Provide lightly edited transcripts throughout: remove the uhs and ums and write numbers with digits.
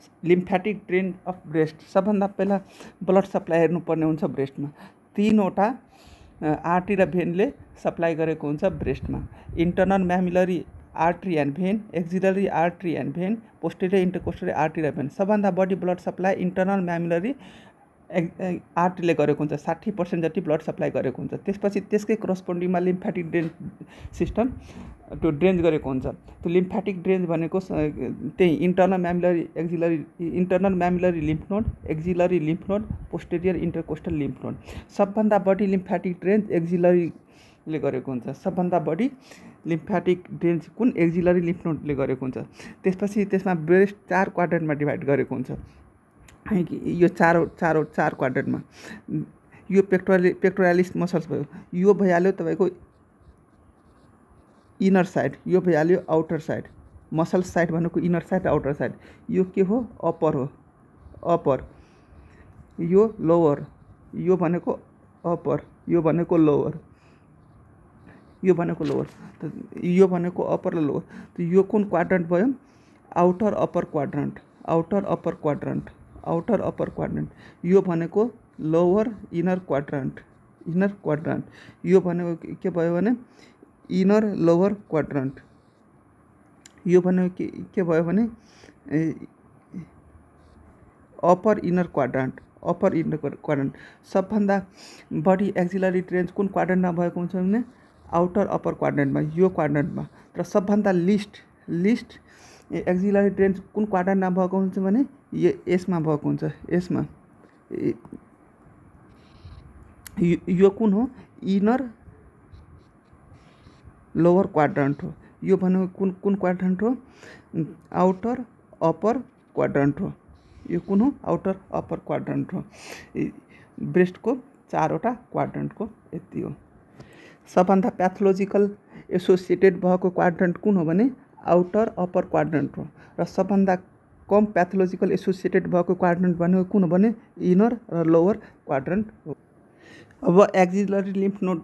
Lymphatic drain of breast सबभन्दा पहिला blood supply हेर्नुपर्ने हुन्छ ब्रेस्टमा। 3वटा आर्टरी र भेनले सप्लाई गरेको हुन्छ ब्रेस्टमा। Internal mammary artery and vein, axillary artery and vein, posterior intercostal artery र भेन। सबभन्दा बढी ब्लड सप्लाई इन्टरनल म्यामिलरी आर्टरीले गरेको हुन्छ, 60% जति ब्लड सप्लाई गरेको हुन्छ। त्यसपछि त्यसकै करस्पोन्डिङमा लिम्फेटिक ड्रेन सिस्टम त्यो ड्रेन्ज गरेको हुन्छ। त्यो लिम्फेटिक ड्रेन्ज भनेको त्यही internal mammary lymph node, axillary lymph node, posterior intercostal lymph node. सबभन्दा बढी लिम्फेटिक ड्रेन्ज एक्जिलरीले गरेको हुन्छ। सबभन्दा बढी लिम्फेटिक ड्रेन्ज कुन एक्जिलरी लिम्फ नोडले गरेको हुन्छ। त्यसपछि त्यसमा ब्रेस्ट 4 क्वाड्रेन्टमा डिभाइड गरेको हुन्छ। यो चार क्वाड्रेन्टमा यो पेक्टोरालिस मसल्स भयो। यो भइहाल्यो तपाईँको इनर साइड, यो भइहाल्यो आउटर साइड। मसल साइड भनेको इनर साइड, आउटर साइड। यो के हो? अप्पर हो, अप्पर। यो लोवर, यो भनेको अप्पर, यो भनेको लोवर, यो भनेको लोवर, यो भनेको अप्पर र लोवर। त यो कुन क्वाड्रेन्ट भयो? Outer upper quadrant, outer upper quadrant, outer upper quadrant. यो भनेको lower inner quadrant, inner quadrant. यो भनेको के भयो भने इनर लोवर क्वाड्रेन्ट। यो भनेको के भयो भने upper inner quadrant, upper inner quadrant. सबभन्दा बढी एक्जिलरी ड्रेन्ज कुन क्वाड्रेन्टमा भएको हुन्छ भने आउटर अप्पर क्वाड्रेन्टमा, यो क्वाड्रेन्टमा। र सबभन्दा लिस्ट एक्जिलरी ड्रेन्ज कुन क्वाड्रेन्टमा भएको हुन्छ भने यसमा भएको हुन्छ, यसमा। यो कुन हो? इनर लोवर क्वाड्रेन्ट हो। यो भनेको कुन क्वाड्रेन्ट हो? आउटर अप्पर क्वाड्रेन्ट हो। यो कुन हो? आउटर अप्पर क्वाड्रेन्ट हो। ब्रेस्टको 4वटा क्वाड्रेन्टको यति हो। सबभन्दा प्याथोलोजिकल एसोसिएटेड भएको क्वाड्रेन्ट कुन हो भने आउटर अप्पर क्वाड्रेन्ट हो। र सबभन्दा कम प्याथोलोजिकल एसोसिएटेड भएको क्वाड्रेन्ट भनेको कुन हो भने इनर र लोवर क्वाड्रेन्ट हो। अब एक्जिलरी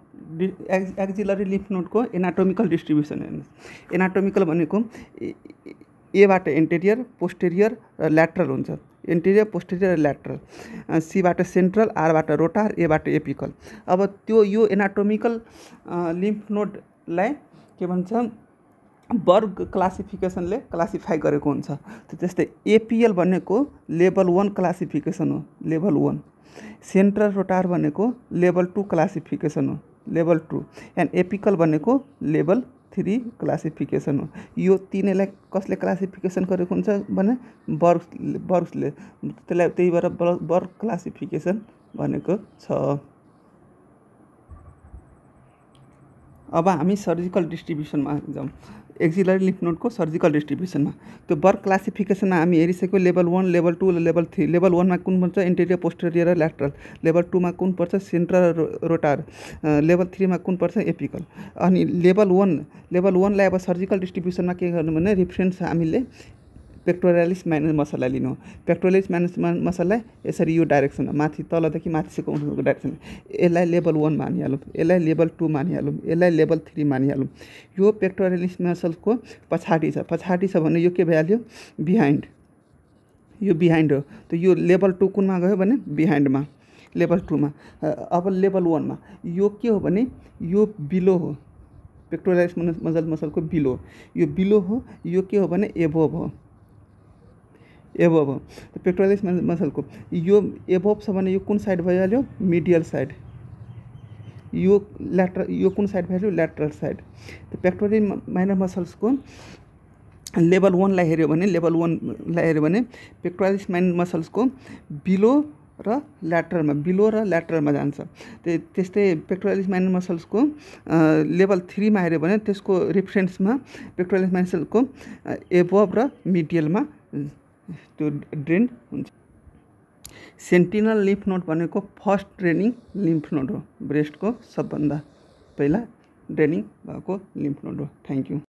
लिम्फ नोडको एनाटोमिकल डिस्ट्रिब्युसन हेर्नुहोस्। एनाटोमिकल भनेको एबाट एन्टेरियर, पोस्टेरियर र ल्याटरल हुन्छ। एन्टेरियर, पोस्टेरियर र ल्याटरल। सीबाट सेन्ट्रल, आरबाट रोटार, एबाट एपिकल। अब त्यो यो एनाटोमिकल लिम्फ नोडलाई के भन्छ? वर्ग क्लासिफिकेसनले क्लासिफाई गरेको हुन्छ। त्यस्तै एपिएल भनेको लेभल 1 क्लासिफिकेसन हो, लेभल 1। सेन्ट्रल रोटार भनेको लेभल 2 क्लासिफिकेसन हो, लेभल 2। एन्ड एपिकल भनेको लेभल 3 क्लासिफिकेसन हो। यो तीनैलाई कसले क्लासिफिकेसन गरेको हुन्छ भने वर्गले। त्यसलाई त्यही भएर वर्ग क्लासिफिकेसन भनेको छ। अब हामी सर्जिकल डिस्ट्रिब्युसनमा जाउँ। एक्जिलरी लिम्फ नोडको सर्जिकल डिस्ट्रिब्युसनमा त्यो वर्ग क्लासिफिकेसनमा हामी हेरिसक्यो लेभल 1, लेभल 2 र लेभल 3। लेभल 1 मा कुन पर्छ? एन्टेरियर, पोस्टेरियर र ल्याटरल। लेभल 2 मा कुन पर्छ? सेन्ट्रल र रोटार। लेभल 3 मा कुन पर्छ? एपिकल। अनि लेभल 1 लाई अब सर्जिकल डिस्ट्रिब्युसनमा के गर्नु भने रिफरेन्स हामीले पेक्टोरालिस माइनस मसललाई लिनु हो। पेक्टोरालिस माइनस मसललाई यसरी यो डाइरेक्सनमा, माथि तलदेखि माथिको डाइरेक्सन, यसलाई लेभल 1 मानिहालौँ, यसलाई लेभल 2 मानिहालौँ, यसलाई लेभल 3 मानिहालौँ। यो पेक्टोरालिस मसलको पछाडि छ भने यो के भइहाल्यो? बिहाइन्ड। यो बिहाइन्ड हो। त यो लेभल 2 कुनमा गयो भने बिहाइन्डमा, लेभल 2 मा। अब लेभल 1 मा यो के हो भने यो बिलो हो। पेक्टोरालिस मसलको बिलो, यो बिलो हो। यो के हो भने एबोभ हो, एबोभ हो। त पेक्टोरालिस मसलको यो एबोभ छ भने यो कुन साइड भइहाल्यो? Medial side. यो कुन साइड भइहाल्यो? Lateral side. त पेक्टोरालिस माइनर मसल्सको लेभल 1 लाई हेऱ्यो भने पेक्टोरालिस माइनर मसल्सको बिलो र ल्याटरलमा जान्छ। त्यस्तै पेक्टोरालिस माइनर मसल्सको लेभल 3 मा हेऱ्यो भने त्यसको रिफरेन्समा पेक्टोरालिस मसल्सको एबोभ र मिडियलमा त्यो ड्रेन हुन्छ। सेन्टिनल लिम्फ नोड भनेको फर्स्ट ड्रेनिङ लिम्फ नोड हो। ब्रेस्टको सबभन्दा पहिला ड्रेनिङ भएको लिम्फ नोड हो। Thank you.